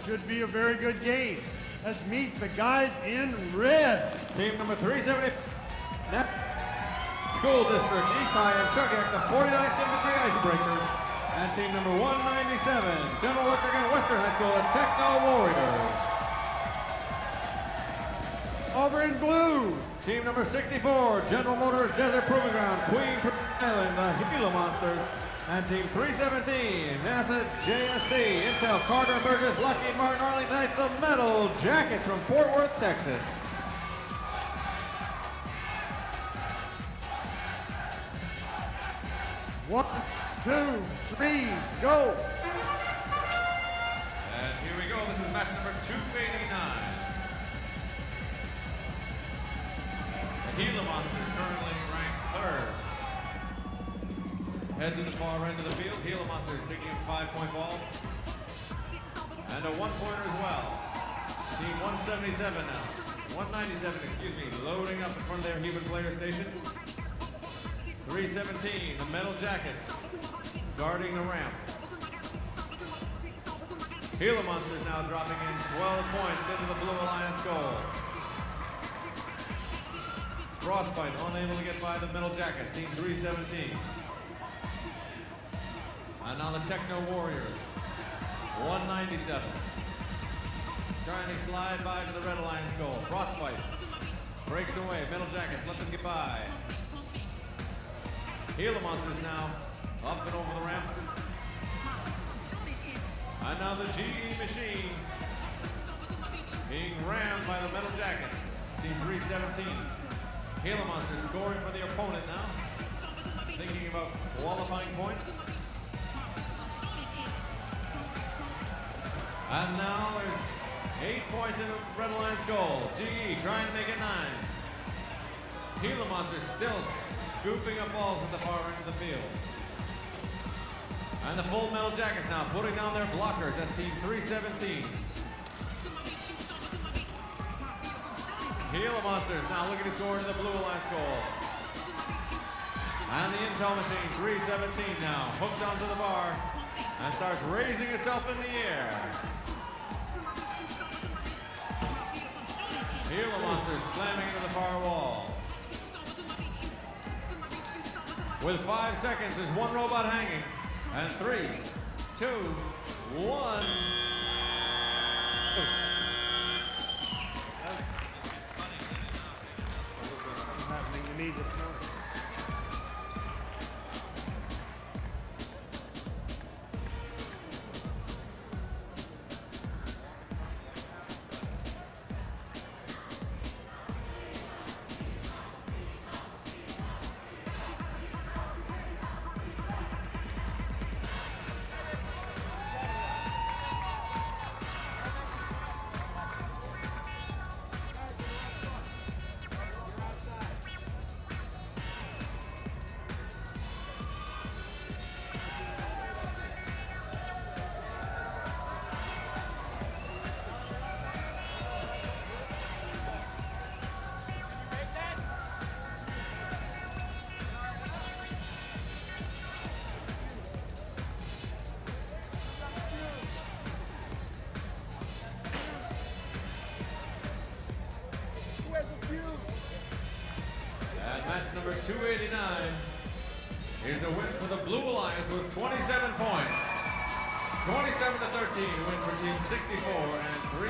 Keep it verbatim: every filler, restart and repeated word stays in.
should be a very good game. Let's meet the guys in red. Team number three seventy, School District, East High and Chuggak, the forty-ninth Infantry Icebreakers. And team number one ninety-seven, General Electric and Western High School, the Techno Warriors. Over in blue, team number sixty-four, General Motors Desert Proving Ground, Queen Island, the Gila Monsters. And team three seventeen, NASA J S C, Intel, Carter and Burgess, Lockheed Martin, Arlington Heights, the Metal Jackets from Fort Worth, Texas. one, two, three, go. And here we go, this is match number two eighty-nine. The Gila Monsters currently ranked third. Head to the far end of the field, Gila Monsters picking up a five-point ball. And a one-pointer as well. Team one seventy-seven now. one ninety-seven, excuse me, loading up in front of their human player station. three seventeen, the Metal Jackets, guarding the ramp. Gila Monsters now dropping in twelve points into the Blue Alliance goal. Frostbite unable to get by the Metal Jackets, team three seventeen. And now the Techno Warriors, one ninety-seven. Trying to slide by to the Red Alliance goal. Frostbite breaks away, Metal Jackets let them get by. Gila Monsters now up and over the ramp. And now the G E machine being rammed by the Metal Jackets, team three seventeen. Gila Monsters scoring for the opponent now, thinking about qualifying points. And now there's eight points in the Red Alliance goal. G E trying to make it nine. Gila Monsters still scooping up balls at the far end of the field. And the full Metal Jackets now putting down their blockers. That's team three seventeen. Gila Monsters now looking to score into the Blue Alliance goal. And the Intel machine, three seventeen now, hooks onto the bar and starts raising itself in the air. Gila Monsters slamming into the far wall. With five seconds, there's one robot hanging. And three, two, one. What's happening to me just now? And match number two eighty-nine is a win for the Blue Alliance with twenty-seven points. twenty-seven to thirteen win for team sixty-four and three